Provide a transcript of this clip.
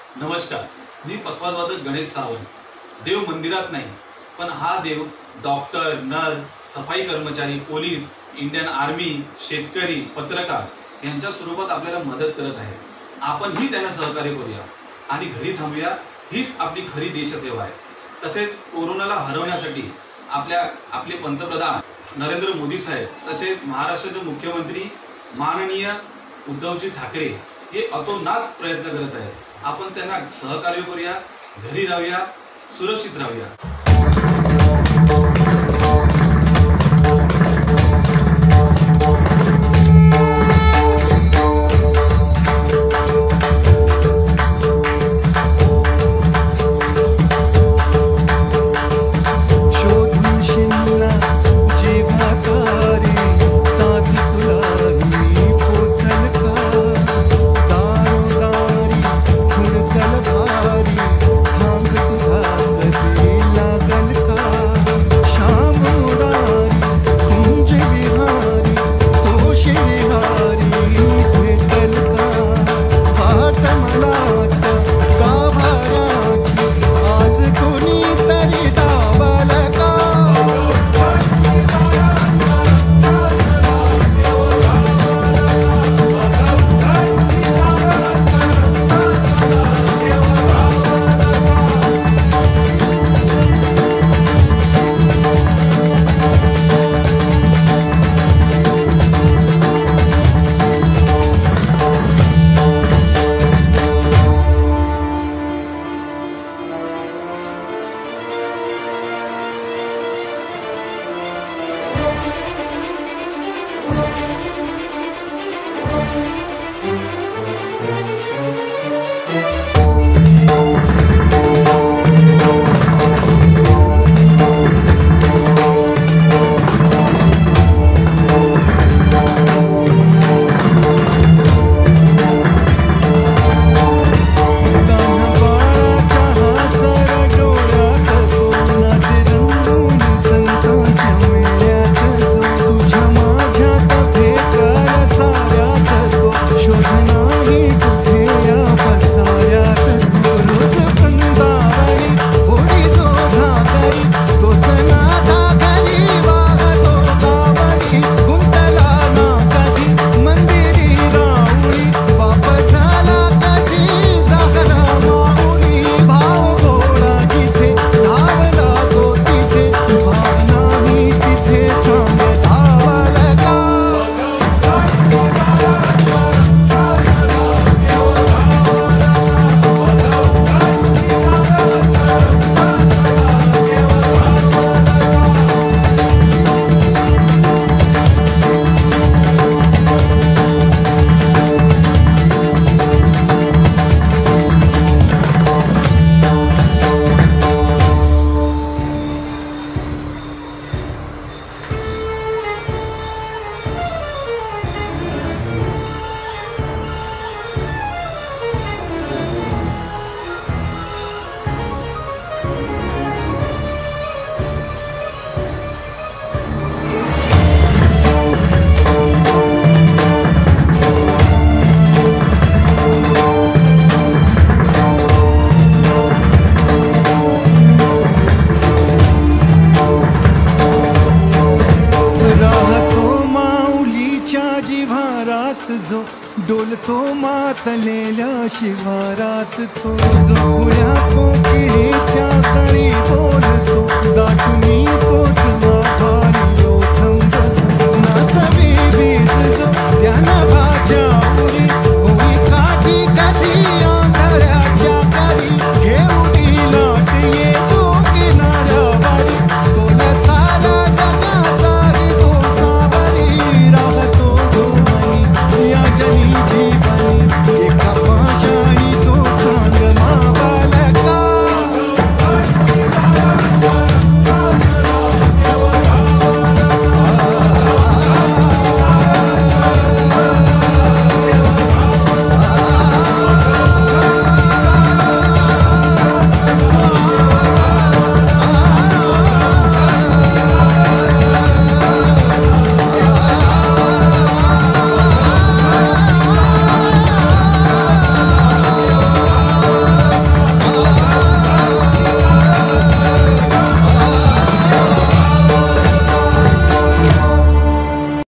नमस्कार, मी पक्वाजवादक गणेश सावंत. देव मंदिरात नाही, पण हा देव डॉक्टर, नर्स, सफाई कर्मचारी, पोलीस, इंडियन आर्मी, शेतकरी, पत्रकार यांच्या स्वरूपात आपल्याला मदत करत आहे. आपणही त्यांना सहकार्य करूया आणि घरी थांबूया. हीच आपली खरी देशसेवा आहे. तसेच कोरोनाला हरवण्यासाठी आपले पंतप्रधान नरेंद्र मोदी साहेब, तसेच महाराष्ट्राचे मुख्यमंत्री माननीय उद्धवजी ठाकरे हे अतोनात प्रयत्न करत आहेत. आपण त्यांना सहकार्य करूया, घरी राहूया, सुरक्षित राहूया. जो डोलतो मातलेल्या शिवारात तो जो कोकिळेच्या कळी बोल